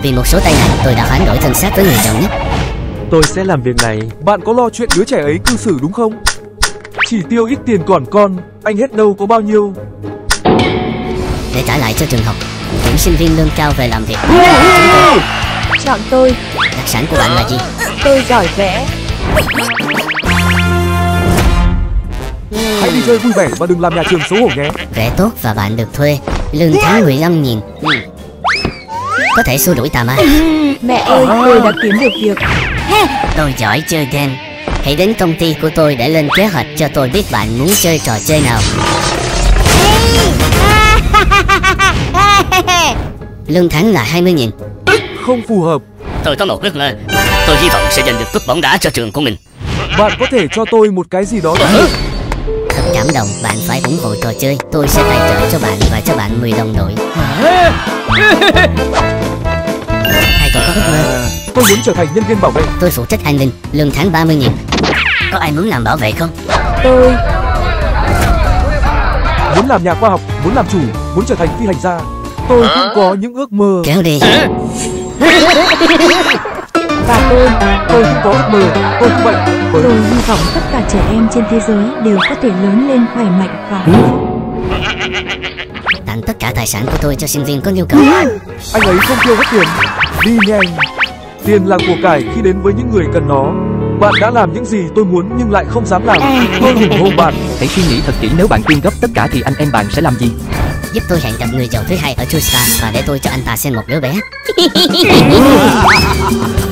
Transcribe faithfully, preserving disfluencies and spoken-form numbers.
Vì một số tai nạn tôi đã hoán đổi thân xác với người giàu nhất. Tôi sẽ làm việc này. Bạn có lo chuyện đứa trẻ ấy cư xử đúng không? Chỉ tiêu ít tiền còn con, anh hết đâu có bao nhiêu. Để trả lại cho trường học, tuyển sinh viên lương cao về làm việc. Chọn tôi. Đặc sản của bạn là gì? Tôi giỏi vẽ. Hãy đi chơi vui vẻ và đừng làm nhà trường xấu hổ nhé. Vẽ tốt và bạn được thuê. Lương tháng mười lăm nghìn. Có thể xua đuổi tà ma. Mẹ ơi, tôi đã kiếm được việc. Tôi giỏi chơi game. Hãy đến công ty của tôi để lên kế hoạch cho tôi biết bạn muốn chơi trò chơi nào. Lương tháng là hai mươi nghìn. Không phù hợp. Tôi có một ước mơ. Tôi hy vọng sẽ giành được cúp bóng đá cho trường của mình. Bạn có thể cho tôi một cái gì đó đó. Thật cảm động, bạn phải ủng hộ trò chơi. Tôi sẽ tài trợ cho bạn và cho bạn mười đồng đội. Ai còn có ước mơ? Tôi muốn trở thành nhân viên bảo vệ. Tôi phụ trách an ninh, lương tháng ba mươi nghìn. Có ai muốn làm bảo vệ không? Tôi muốn làm nhà khoa học, muốn làm chủ, muốn trở thành phi hành gia. Tôi cũng có những ước mơ. Kéo đi. Và tôi Tôi cũng có ước mơ. Tôi cũng vậy. Bởi... Tôi hy vọng tất cả trẻ em trên thế giới đều có thể lớn lên khỏe mạnh và hạnh phúc. Tặng tất cả tài sản của tôi cho sinh viên có nhu cầu. Anh ấy không tiêu hết tiền. Đi nhanh. Tiền là của cải khi đến với những người cần nó. Bạn đã làm những gì tôi muốn nhưng lại không dám làm. Tôi ủng hộ bạn. Hãy suy nghĩ thật kỹ, nếu bạn quyên góp tất cả thì anh em bạn sẽ làm gì? Giúp tôi hẹn gặp người giàu thứ hai ở True Star và để tôi cho anh ta xem một đứa bé.